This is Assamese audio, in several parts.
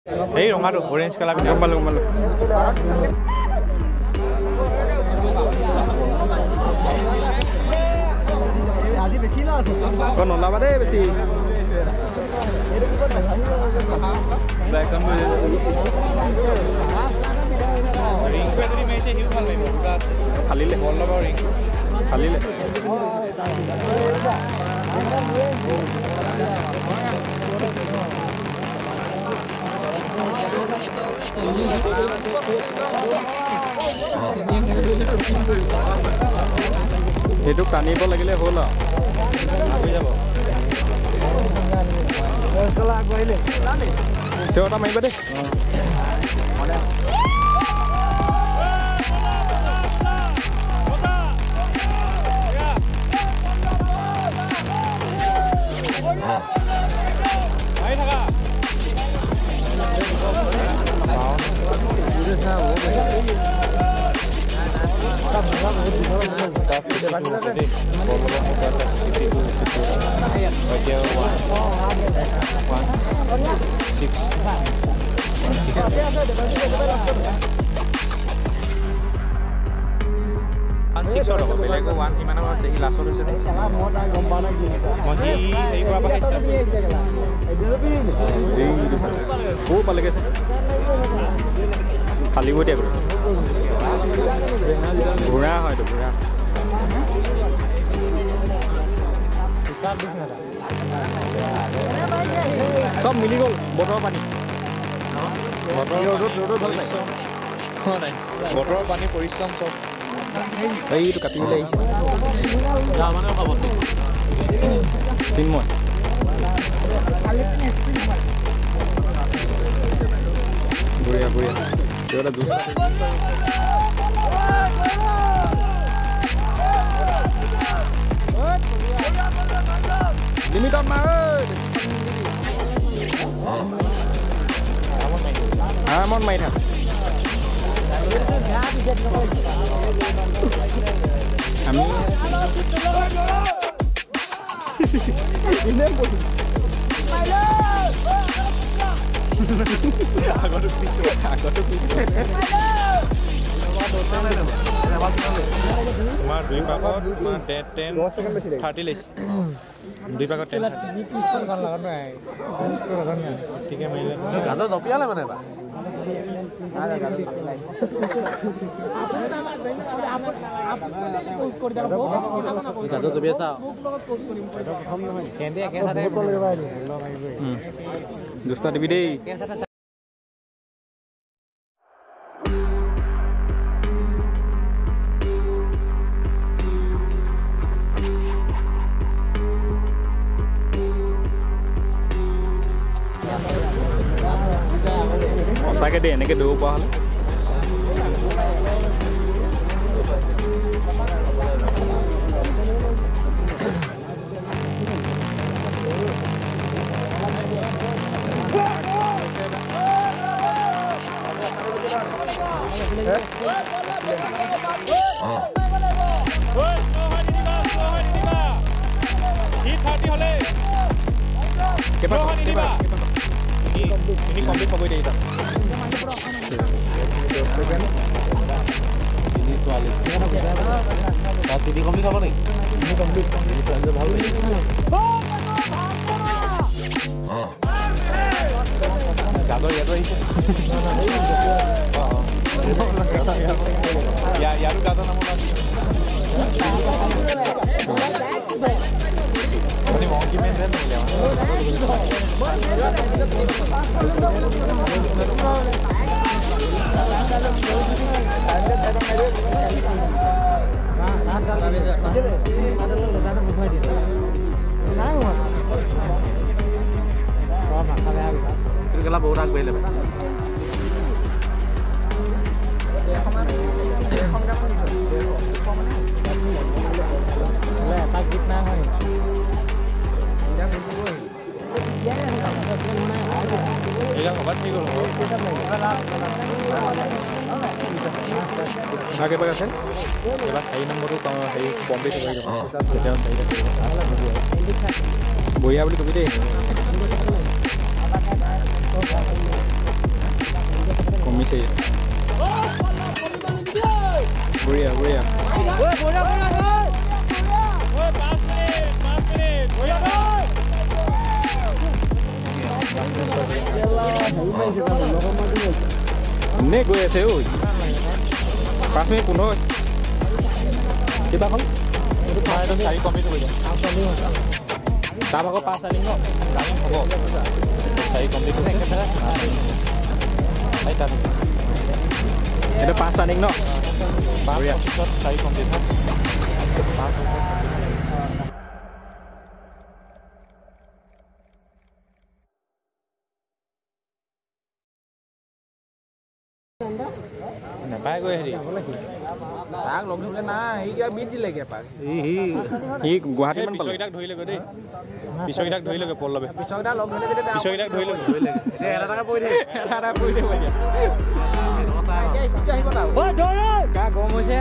এই ৰঙাটো অৰেঞ্জ কালাৰ পিন্ধি গম পালো আজি বেছি না আছে কোন নলাবা দে বেছি ব্যাকগ্রাউন্ড রিং पे যদি মেছে হিউ ভাল লাগিব খালিলে বল লগাও রিং খালিলে সেইটো টানিব লাগিলে হ'ল আৰু যাব আগবাঢ়িলে চিঞৰটা মাৰিবা দেই খালিব দিয়া ঘোঁৰা হয়তো ঘোঁৰা সব মিলি গ'ল বতৰৰ পানী বতৰৰ পানী পৰিশ্ৰম চব এইটো কাটিবলৈ আহিছে চিন্ময় বঢ়িয়া বঢ়িয়া এটা জুচ লিমিটত মাৰ মন মাৰি থাক আমি তোমাৰ 2 পাকত তোমাৰ 10 30 লৈছে 2 পাকত 10 ঠিকে মাৰিলে গাদৰ দপিয়ালে মানে বা গাদৰ দপিয়াছা কেন্দে একেসাথে দুষ্টা দিবি দেই সঁচাকৈ দেই এনেকৈ দৌৰ পৰা হ'লে ini komplit apa beda itu? Ini kualitas. Satu di komplit apa nih? Ini komplit. Itu aja bagus. Gagal ya tuh itu. Ya lu gagal namun lagi. Ini mau gimana nih ya? Terus kalau borak beli apa? Tak kita nih. Yang obat nih kalau आगे बघा सर त्याला सही नंबर हे बॉम्बे बढिया বুলি কবি দেই আছে বঢ়িয়া বঢ়িয়া এনে গৈ আছে ঐ 5 মিনিট 15 কিবা হ'ল এইটো 4 কমপ্লিট হৈ যায় তাৰ ভাগৰ 5 ৰানিং ন ৰানিং হ'ব 4 কমপ্লিট হৈ একেবাৰে এটা 5 ৰানিং ন বঢ়িয়া 4 কমপ্লিট হয় 5 নাপায় গৈ হেৰি তাক লগ ধৰিলে না সি কিবা বিট দিলেগে পাক সি গুৱাহাটীত পিছৰকেইটাক ধৰিলেগৈ দেই পিছৰকেইটাক ধৰিলেগৈ পল্লৱে পিছৰকেইটা লগ ধৰিলে যেতিয়া পিছৰকেইটাক ধৰিলেগৈ এটা টাকা পৰি দে আহিব না ঐ ধৰ কা গৰম হৈছে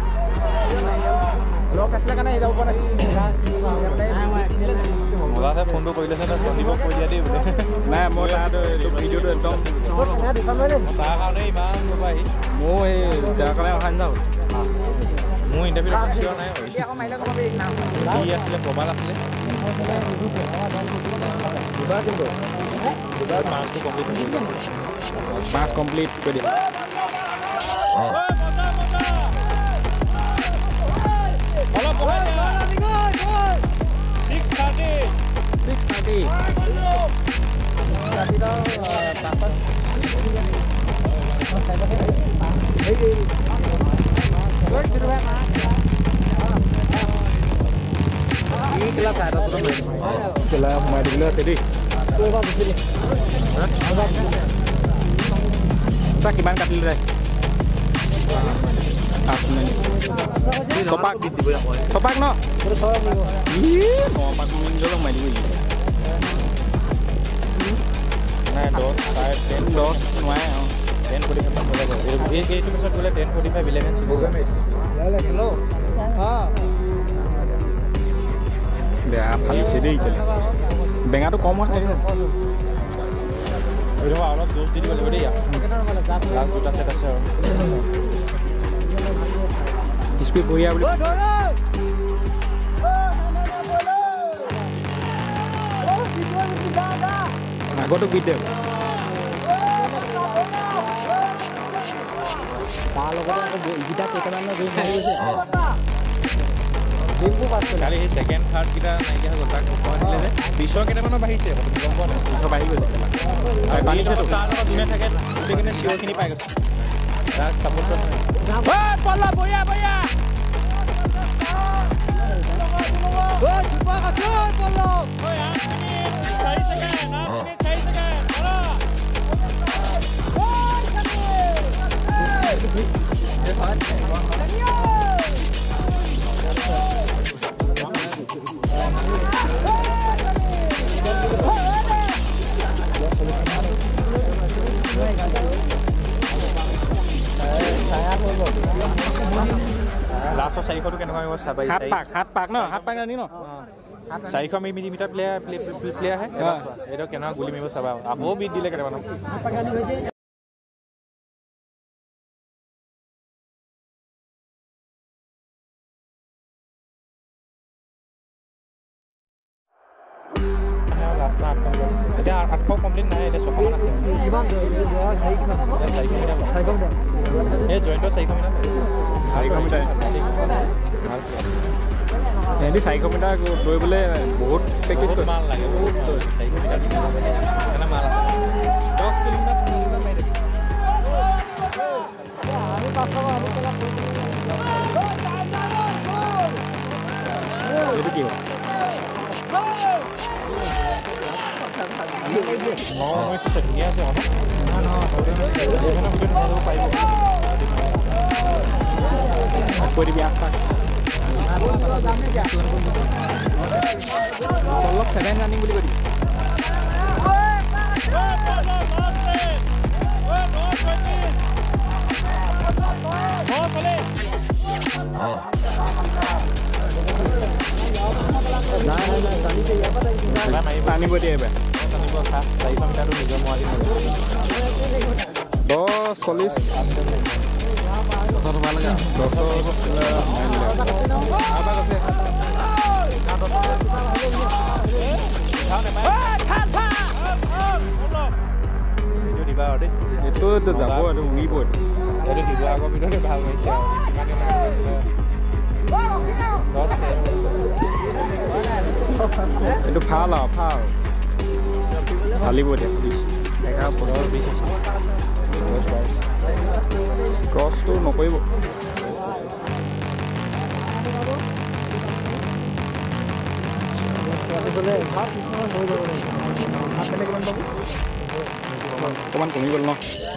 লগ আছিলে কাৰণে যাব পৰা নাছিল মজাতে ফোনটো কৰিলে তাত দিব কৈ দিয়া দেই বোলে নাই মই তাত ভিডিঅ'টো একদম তাৰ কাৰণে ইমান মোবাইল মই তাৰ কাৰণে অহা নাযাওঁ মোৰ ইণ্টাৰভিউ কিয় নাই কি আছিলে প্ৰবাল আছিলে মাছ কমপ্লিট কৰি দিম কিমান কাটিলে থপাক থপাক ন পাক মিনিটলৈ সোমাই দিব নাই 10 নোৱাৰে 10:45 হৈ যাব এইটো পিছত গ'লে 10:45 11 হেল্ল' বেয়া ফালিছে দেই বেঙাটো কম হয় এইটো অলপ জোচ দি দিব লাগিব দেই লাষ্ট দুটা সেট আছে আৰু স্পীড বঢ়িয়া বুলি আগতো বিট দেব তাৰ লগতে ইগিটা কেইটামান কালি সেই ছেকেণ্ড থাৰ্ড কেইটা নাইকিয়া হৈ গ'ল তাক কোৱা দিলে যে 20 কেইটামানৰ বাঢ়িছে গম পোৱা নাই 20 বাঢ়ি গৈছে তাৰ লগত যোনে থাকে গোটেইখিনি চিঅ'খিনি পাই গৈছে তাক চাপোৰ্ট পল্লা বঢ়িয়া বঢ়িয়া লাষ্টৰ 400টো কেনেকুৱা হ'ব চাবাই হাত পাক ন হাত পাক জানি ন 400 মিলিমিটাৰ প্লে আহে এইটো কেনেকুৱা গুলি মাৰিব চাবা আকৌ বিট দিলে কেনেকুৱা এতিয়া 800 কমপ্লিট নাই এতিয়া 600 মান আছে এই জইণ্টৰ 400 মিটাৰ 400 মিটাৰ এনে 400 মিটাৰ দৌৰিবলৈ বহুত প্ৰেক্টিছ কৰিব মাল লাগে বহুত 400 মিটাৰ এনে মাল আছে 10 কিলোমিটাৰ মাৰি দে আমি 500 এইটো কি হয় মই তো ধুনীয়া আছে না না কৰি দিবি আস্তা অলপ 7 ৰানিং বুলি কৈ দিবি টানিব দিয়ে 400 মিটাৰটো নিজৰ মোৱাৰি 10 40 ভাল লাগে এইটো যাব আৰু উৰিব এইটো দিব আগৰ ভিতৰতে ভাল হৈছে এইটো ভাল আৰু ভাল ভালিব এতিয়া 11-15 ক্ৰছটো নকৰিব অকণমান কমি গ'ল ন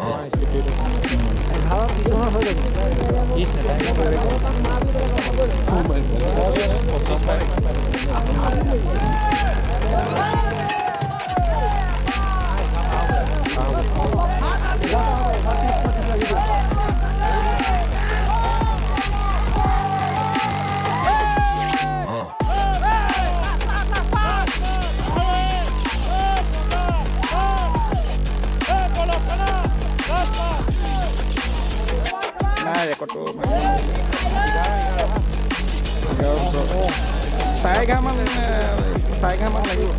ৰেকৰ্ডটো 4:30 মান লাগিব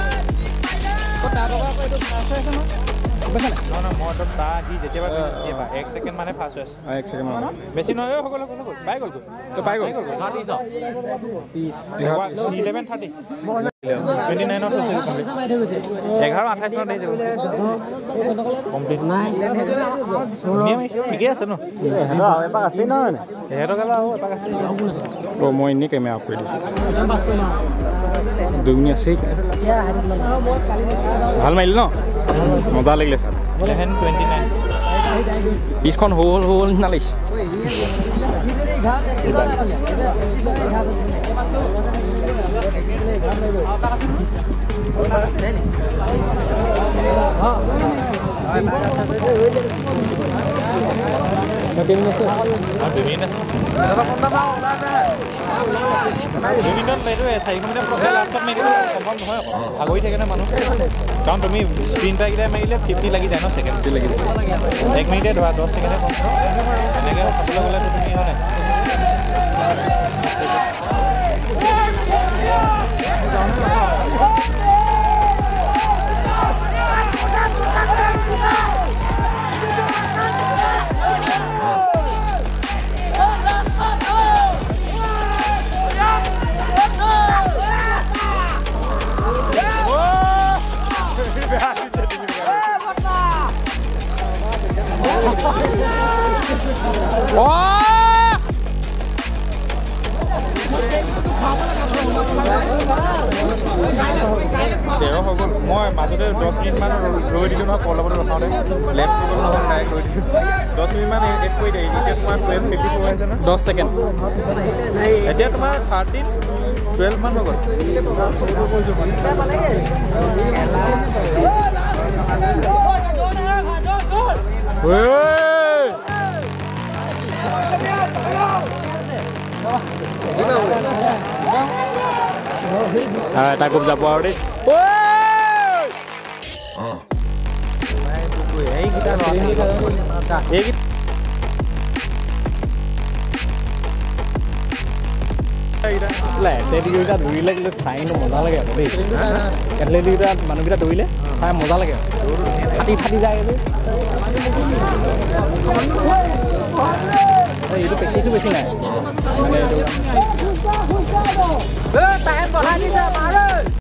এক ছেকেণ্ড মানে ফাৰ্ষ্ট হৈছে বেছি নহয় সকলো পাই গ'ল পাই গ'ল 11:30 ঠিকে আছে ন মই এনেই কেমেৰা অফ কৰি দিছোঁ 2 মিনিট আছে ভাল মাৰিলে ন মজা লাগিলে ছাৰ 11:29 পিছখন হ'ল নিচিনা লাগিছে ভাগৰি থাকে ন মানুহ কাৰণ তুমি স্প্ৰিণ্টাৰকেইটাই মাৰিলে 50 লাগি যায় ন ছেকেণ্ড লাগি যায় 1 মিনিটে ধৰা 10 ছেকেণ্ডে কম এনেকৈ চাবলৈ গ'লে তুমি হয় মই মাজতে 10 মিনিটমান ৰৈ দিলোঁ নহয় কল লগত ৰখাওঁতে লেফ্ট কৰিব নহ'ল ট্ৰাই কৰি দিছোঁ 10 মিনিটমান এড কৰি দিয়ে এতিয়া তোমাৰ 12:54 হৈছে ন 10 ছেকেণ্ড এতিয়া তোমাৰ 13-12 মান হৈ গ'ল এটা গ্ৰুপ যাব আৰু দেই এথলেটিককেইটা দৌৰিলে কিন্তু চাই মজা লাগে আকৌ দেই এথলেটিককেইটা মানুহকেইটা দৌৰিলে চাই মজা লাগে ফাটি যায় এইটো প্ৰেক্টিছো বেছি নাই মানে